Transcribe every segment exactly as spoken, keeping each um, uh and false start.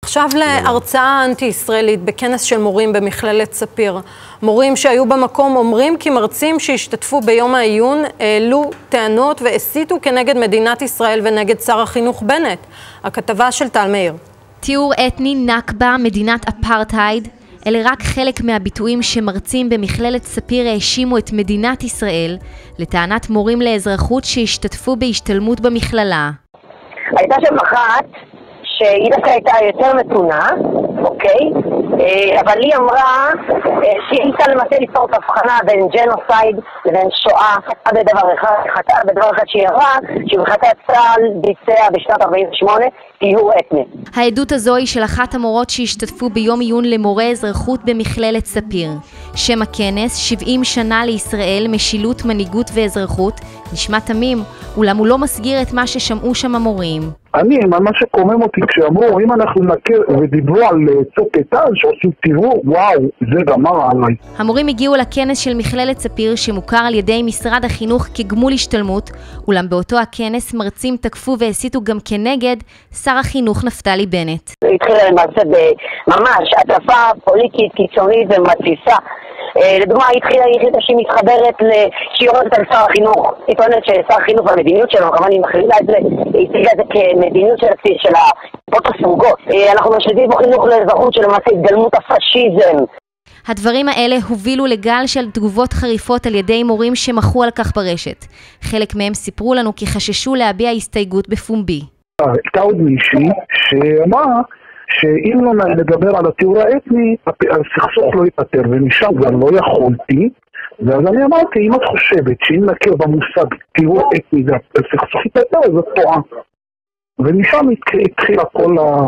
עכשיו להרצאה אנטי-ישראלית בכנס של מורים במכללת ספיר. מורים שהיו במקום אומרים כי מרצים שהשתתפו ביום העיון העלו טענות והסיתו כנגד מדינת ישראל ונגד שר החינוך בנט. הכתבה של טל מאיר. טיהור אתני, נכבה, מדינת אפרטהייד, אלה רק חלק מהביטויים שמרצים במכללת ספיר האשימו את מדינת ישראל לטענת מורים לאזרחות שהשתתפו בהשתלמות במכללה. הייתה שם אחת שהיא דווקא הייתה יותר מתונה, אוקיי? אבל היא אמרה שהיא הייתה למעשה לפתור את ההבחנה בין ג'נוסייד לבין שואה. חטאה בדבר אחד, חטאה בדבר אחד שהיא אמרה, שבחטאת צה"ל ביצע בשנת ארבעים ושמונה טיהור אתני. העדות הזו היא של אחת המורות שהשתתפו ביום עיון למורי אזרחות במכללת ספיר. שם הכנס, שבעים שנה לישראל, משילות, מנהיגות ואזרחות, נשמע תמים, אולם הוא לא מסגיר את מה ששמעו שם המורים. אני, מה שקומם אותי כשאמרו, אם אנחנו נכיר ודיברו על צוק איתן שעושים טיהור, וואו, זה גמר עליי. המורים הגיעו לכנס של מכללת ספיר שמוכר על ידי משרד החינוך כגמול השתלמות, אולם באותו הכנס מרצים תקפו והסיתו גם כנגד שר החינוך נפתלי בנט. זה התחילה למעשה בממש התקפה פוליטית קיצונית ומתסיסה. לדוגמה, היא התחילה, היא החליטה שהיא מתחברת, שהיא יורדת על שר החינוך. היא טוענת ששר החינוך והמדיניות שלו, כמובן היא מכלילה את זה, היא הציגה את זה כמדיניות של הפות הסוגות. אנחנו משליטים בחינוך לאזרחות שלמעשה התגלמות הפשיזם. הדברים האלה הובילו לגל של תגובות חריפות על ידי מורים שמחו על כך ברשת. חלק מהם סיפרו לנו כי חששו להביע הסתייגות בפומבי. הייתה עוד מישהי שאמרה שאם לא נדבר על הטיהור האתני, הסכסוך לא ייפטר, ומשם גם לא יכולתי. ואז אני אמרתי, אם את חושבת שאם נכיר במושג טיהור אתני והסכסוך ייפטר, זה טועה. ומשם התחיל הכל ה...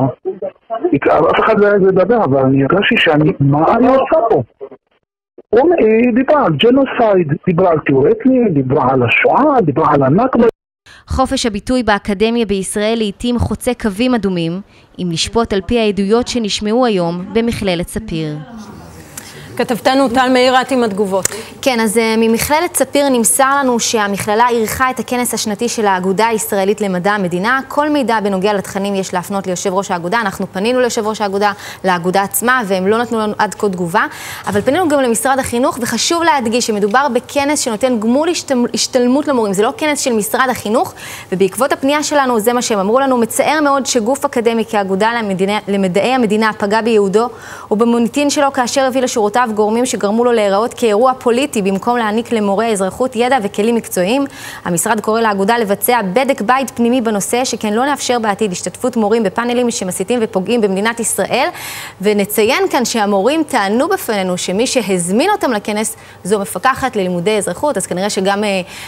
אף אחד לא היה לדבר, אבל אני הרגשתי שאני, מה אני עושה פה? היא דיברה על ג'נוסייד, דיברה על טיהור אתני, דיברה על השואה, דיברה על הנכבה. חופש הביטוי באקדמיה בישראל לעתים חוצה קווים אדומים, אם לשפוט על פי העדויות שנשמעו היום במכללת ספיר. כתבתנו טל מאירת עם התגובות. כן, אז ממכללת ספיר נמסר לנו שהמכללה עירכה את הכנס השנתי של האגודה הישראלית למדע המדינה. כל מידע בנוגע לתכנים יש להפנות ליושב ראש האגודה. אנחנו פנינו ליושב ראש האגודה, לאגודה עצמה, והם לא נתנו לנו עד כה תגובה. אבל פנינו גם למשרד החינוך, וחשוב להדגיש שמדובר בכנס שנותן גמול השתלמות למורים. זה לא כנס של משרד החינוך, ובעקבות הפנייה שלנו, זה מה שהם אמרו לנו, מצער מאוד שגוף אקדמי כאגודה למדינה, למדעי המדינה פגע ביהודו, ובמוניטין שלו כאשר הביא לשורותיו גורמים שגרמו לו להיראות כאירוע פוליטי במקום להעניק למורי האזרחות ידע וכלים מקצועיים. המשרד קורא לאגודה לבצע בדק בית פנימי בנושא, שכן לא נאפשר בעתיד השתתפות מורים בפאנלים שמסיתים ופוגעים במדינת ישראל. ונציין כאן שהמורים טענו בפנינו שמי שהזמין אותם לכנס זו מפקחת ללימודי אזרחות, אז כנראה שגם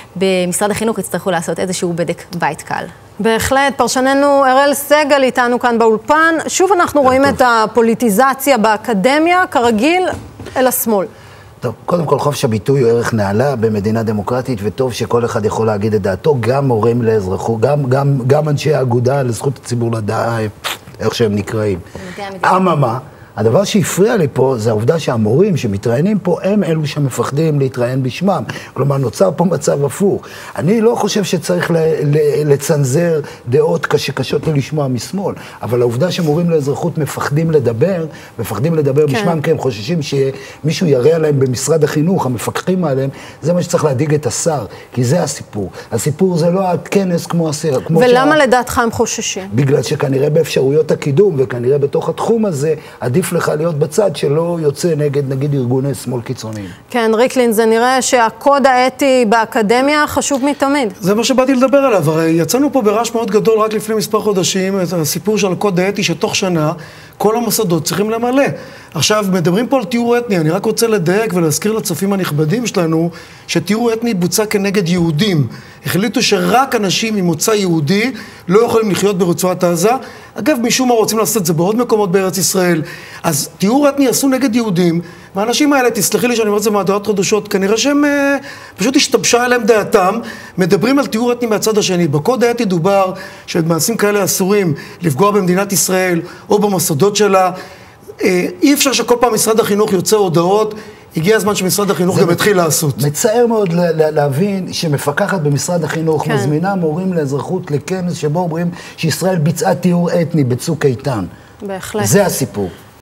במשרד החינוך יצטרכו לעשות איזשהו בדק בית קל. בהחלט, פרשננו אראל סגל איתנו כאן באולפן. שוב אנחנו רואים את הפוליטיזציה באקדמיה, כרגיל אל השמאל. טוב, קודם כל חופש הביטוי הוא ערך נעלה במדינה דמוקרטית, וטוב שכל אחד יכול להגיד את דעתו, גם מורים לאזרחות, גם, גם, גם אנשי האגודה לזכות הציבור לדעה, איך שהם נקראים. אממה, הדבר שהפריע לי פה זה העובדה שהמורים שמתראיינים פה הם אלו שמפחדים להתראיין בשמם. כלומר, נוצר פה מצב הפוך. אני לא חושב שצריך ל- ל- לצנזר דעות קשות לא לשמוע משמאל, אבל העובדה שמורים לאזרחות מפחדים לדבר, מפחדים לדבר כן. בשמם, כי הם חוששים שמישהו יראה עליהם במשרד החינוך, המפקחים עליהם, זה מה שצריך להדיג את השר, כי זה הסיפור. הסיפור זה לא הכנס כמו הסר. כמו ולמה שה... לדעתך הם חוששים? בגלל שכנראה באפשרויות הקידום, וכנראה בתוך התחום הזה, עדיף לך להיות בצד שלא יוצא נגד, נגיד, ארגוני שמאל קיצוניים. כן, ריקלין, זה נראה שהקוד האתי באקדמיה חשוב מתמיד. זה מה שבאתי לדבר עליו. הרי יצאנו פה ברעש מאוד גדול רק לפני מספר חודשים, את הסיפור של הקוד האתי שתוך שנה כל המוסדות צריכים למלא. עכשיו, מדברים פה על טיהור אתני, אני רק רוצה לדייק ולהזכיר לצופים הנכבדים שלנו, שטיהור אתני בוצע כנגד יהודים. החליטו שרק אנשים ממוצא יהודי לא יכולים לחיות ברצועת עזה. אגב, משום מה רוצים לעשות את זה בעוד מקומות בארץ ישראל. אז טיהור אתני עשו נגד יהודים, והאנשים האלה, תסלחי לי שאני אומר את זה מהדעות חדשות, כנראה שהם אה, פשוט השתבשה עליהם דעתם, מדברים על טיהור אתני מהצד השני. בקוד האתי דובר שבמעשים כאלה אסורים לפגוע במדינת ישראל או במוסדות שלה. אה, אי אפשר שכל פעם משרד החינוך יוצא הודעות, הגיע הזמן שמשרד החינוך גם התחיל לעשות. מצער מאוד להבין שמפקחת במשרד החינוך מזמינה מורים לאזרחות לכנס שבו אומרים שישראל ביצעה טיהור אתני בצוק איתן. בהחלט. זה הסיפור.